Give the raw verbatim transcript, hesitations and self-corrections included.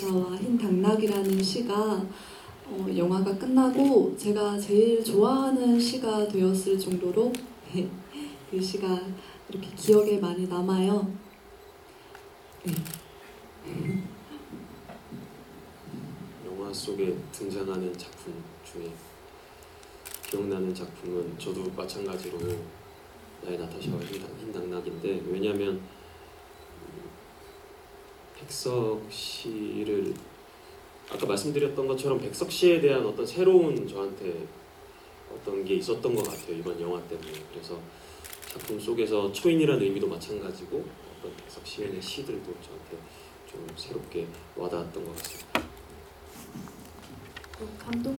나타샤와 흰 당나귀라는 시가 어, 영화가 끝나고 제가 제일 좋아하는 시가 되었을 정도로 그 시가 이렇게 기억에 많이 남아요. 네. 영화 속에 등장하는 작품 중에 기억나는 작품은 저도 마찬가지로 나의 나타샤와 흰 당나귀인데, 왜냐하면 백석 씨를 아까 말씀드렸던 것처럼 백석 씨에 대한 어떤 새로운 저한테 어떤 게 있었던 것 같아요, 이번 영화 때문에. 그래서 작품 속에서 초인이라는 의미도 마찬가지고 어떤 백석 씨의 시들도 저한테 좀 새롭게 와닿았던 것 같습니다. 어, 감독